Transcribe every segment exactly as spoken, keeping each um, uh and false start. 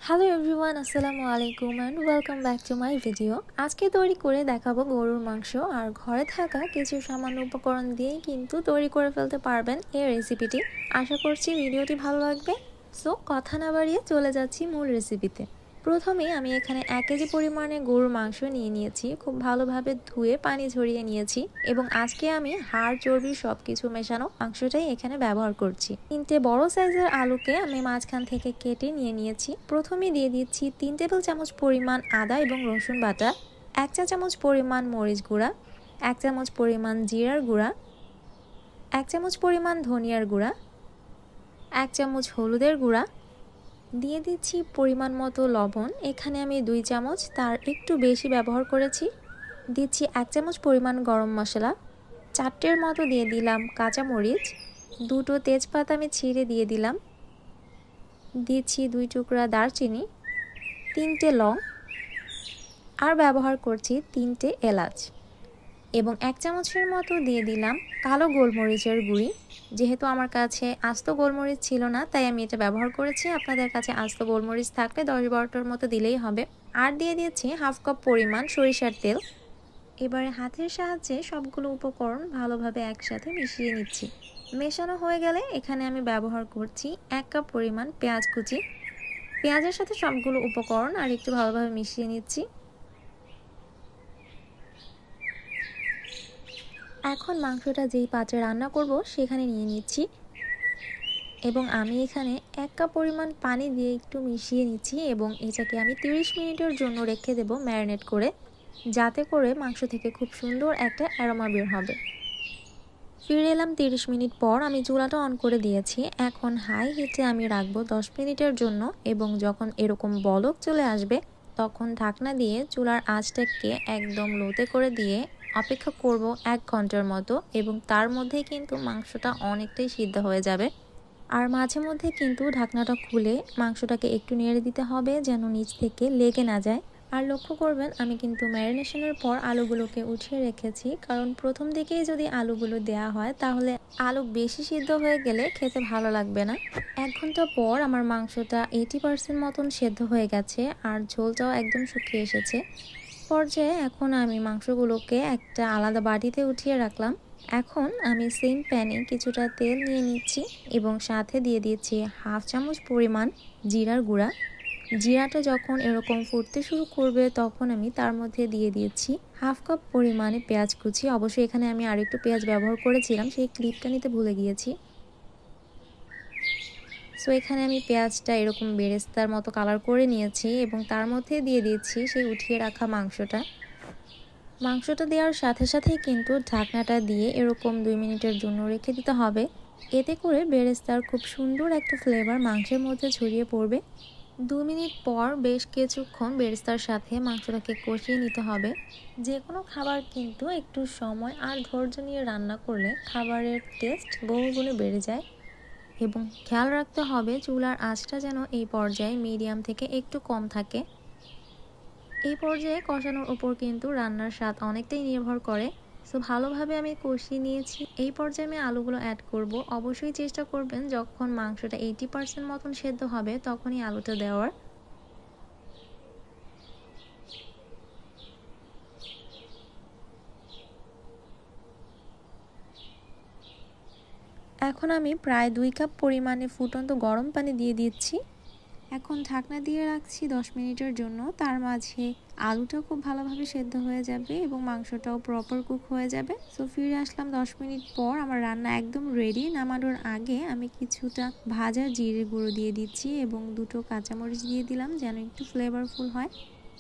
Hello everyone, আসসালামু আলাইকুম and welcome back to my video. আজকে তৈরি করে দেখাবো গরুর মাংস, আর ঘরে থাকা কিছু সামান্য উপকরণ দিয়েই কিন্তু তৈরি করে ফেলতে পারবেন এই রেসিপিটি। আশা করছি ভিডিওটি ভালো লাগবে। সো কথা না বাড়িয়ে চলে যাচ্ছি মূল রেসিপিতে। প্রথমে আমি এখানে এক কেজি পরিমাণে গরুর মাংস নিয়ে নিয়েছি, খুব ভালোভাবে ধুয়ে পানি ঝরিয়ে নিয়েছি এবং আজকে আমি হাড় চর্বি সব কিছু মেশানো মাংসটাই এখানে ব্যবহার করছি। তিনটে বড় সাইজের আলুকে আমি মাঝখান থেকে কেটে নিয়ে নিয়েছি। প্রথমে দিয়ে দিচ্ছি তিন টেবিল চামচ পরিমাণ আদা এবং রসুন বাটা, এক চা চামচ পরিমাণ মরিচ গুঁড়া, এক চামচ পরিমাণ জিরার গুঁড়া, এক চামচ পরিমাণ ধনিয়ার গুঁড়া, এক চামচ হলুদের গুঁড়া, দিয়ে দিচ্ছি পরিমাণ মতো লবণ। এখানে আমি দুই চামচ, তার একটু বেশি ব্যবহার করেছি। দিচ্ছি এক চামচ পরিমাণ গরম মশলা, চারটের মতো দিয়ে দিলাম কাঁচামরিচ, দুটো তেজপাতা আমি ছিঁড়ে দিয়ে দিলাম, দিচ্ছি দুই টুকরা দারচিনি, তিনটে লং, আর ব্যবহার করছি তিনটে এলাচ এবং এক চামচের মতো দিয়ে দিলাম কালো গোলমরিচের গুঁড়ি। যেহেতু আমার কাছে আস্ত গোলমরিচ ছিল না, তাই আমি এটা ব্যবহার করেছি। আপনাদের কাছে আস্ত গোলমরিচ থাকলে দশ বারোটার মতো দিলেই হবে। আর দিয়ে দিয়েছি হাফ কাপ পরিমাণ সরিষার তেল। এবারে হাতের সাহায্যে সবগুলো উপকরণ ভালোভাবে একসাথে মিশিয়ে নিচ্ছি। মেশানো হয়ে গেলে এখানে আমি ব্যবহার করছি এক কাপ পরিমাণ পেঁয়াজ কুচি। পেঁয়াজের সাথে সবগুলো উপকরণ আর একটু ভালোভাবে মিশিয়ে নিচ্ছি। এখন মাংসটা যেই পাত্রে রান্না করব সেখানে নিয়ে নিচ্ছি এবং আমি এখানে এক কাপ পরিমাণ পানি দিয়ে একটু মিশিয়ে নিচ্ছি এবং এটাকে আমি তিরিশ মিনিটের জন্য রেখে দেব ম্যারিনেট করে, যাতে করে মাংস থেকে খুব সুন্দর একটা অ্যারোমা বের হবে। ফিরে এলাম তিরিশ মিনিট পর। আমি চুলাটা অন করে দিয়েছি। এখন হাই হিটে আমি রাখবো দশ মিনিটের জন্য এবং যখন এরকম বলক চলে আসবে তখন ঢাকনা দিয়ে চুলার আঁচটাকে একদম লোতে করে দিয়ে অপেক্ষা করব এক ঘন্টার মতো এবং তার মধ্যে কিন্তু মাংসটা অনেকটাই সিদ্ধ হয়ে যাবে। আর মাঝে মধ্যে কিন্তু ঢাকনাটা খুলে মাংসটাকে একটু নেড়ে দিতে হবে যেন নিচ থেকে লেগে না যায়। আর লক্ষ্য করবেন আমি কিন্তু ম্যারিনেশনের পর আলুগুলোকে উঠিয়ে রেখেছি, কারণ প্রথম দিকেই যদি আলুগুলো দেওয়া হয় তাহলে আলু বেশি সিদ্ধ হয়ে গেলে খেতে ভালো লাগবে না। এক ঘন্টা পর আমার মাংসটা এইটি পার্সেন্ট মতন সেদ্ধ হয়ে গেছে আর ঝোলটাও একদম শুকিয়ে এসেছে। পর্যায়ে এখন আমি মাংসগুলোকে একটা আলাদা বাটিতে উঠিয়ে রাখলাম। এখন আমি সেম প্যানে কিছুটা তেল নিয়ে নিচ্ছি এবং সাথে দিয়ে দিচ্ছি হাফ চামচ পরিমাণ জিরার গুঁড়া। জিরাটা যখন এরকম ফুটতে শুরু করবে তখন আমি তার মধ্যে দিয়ে দিয়েছি হাফ কাপ পরিমাণে পেঁয়াজ কুচি। অবশ্যই এখানে আমি আরেকটু পেঁয়াজ ব্যবহার করেছিলাম, সেই ক্লিপটা নিতে ভুলে গিয়েছি। সো এখানে আমি পেঁয়াজটা এরকম বেরেস্তার মতো কালার করে নিয়েছি এবং তার মধ্যে দিয়ে দিচ্ছি সেই উঠিয়ে রাখা মাংসটা। মাংসটা দেওয়ার সাথে সাথেই কিন্তু ঢাকনাটা দিয়ে এরকম দুই মিনিটের জন্য রেখে দিতে হবে। এতে করে বেরেস্তার খুব সুন্দর একটা ফ্লেভার মাংসের মধ্যে ছড়িয়ে পড়বে। দু মিনিট পর বেশ কিছুক্ষণ বেরেস্তার সাথে মাংসটাকে কষিয়ে নিতে হবে। যে কোনো খাবার কিন্তু একটু সময় আর ধৈর্য নিয়ে রান্না করলে খাবারের টেস্ট বহুগুণে বেড়ে যায় এবং খেয়াল রাখতে হবে চুলার আঁচটা যেন এই পর্যায়ে মিডিয়াম থেকে একটু কম থাকে। এই পর্যায়ে কষানোর উপর কিন্তু রান্নার স্বাদ অনেকটাই নির্ভর করে। সো ভালোভাবে আমি কষিয়ে নিয়েছি। এই পর্যায়ে আমি আলুগুলো অ্যাড করব। অবশ্যই চেষ্টা করবেন যখন মাংসটা এইটি পার্সেন্ট মতন সেদ্ধ হবে তখনই আলুটা দেওয়ার। এখন আমি প্রায় দুই কাপ পরিমাণে ফুটন্ত গরম পানি দিয়ে দিচ্ছি। এখন ঢাকনা দিয়ে রাখছি দশ মিনিটের জন্য। তার মাঝে আলুটা খুব ভালোভাবে সেদ্ধ হয়ে যাবে এবং মাংসটাও প্রপার কুক হয়ে যাবে। সো ফিরে আসলাম দশ মিনিট পর। আমার রান্না একদম রেডি। নামানোর আগে আমি কিছুটা ভাজা জিরে গুঁড়ো দিয়ে দিচ্ছি এবং দুটো কাঁচামরিচ দিয়ে দিলাম যেন একটু ফ্লেভারফুল হয়।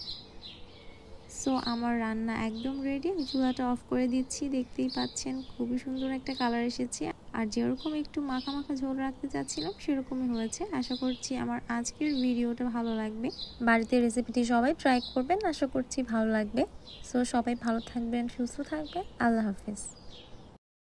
সো আমার রান্না একদম রেডি। আমি চুলাটা অফ করে দিচ্ছি। দেখতেই পাচ্ছেন খুবই সুন্দর একটা কালার এসেছে আর যেরকম একটু মাখা মাখা ঝোল রাখতে চাচ্ছিলাম সেরকমই হয়েছে। আশা করছি আমার আজকের ভিডিওটা ভালো লাগবে। বাড়িতে রেসিপিটি সবাই ট্রাই করবেন, আশা করছি ভালো লাগবে। সো সবাই ভালো থাকবেন, সুস্থ থাকবেন। আল্লাহ হাফেজ।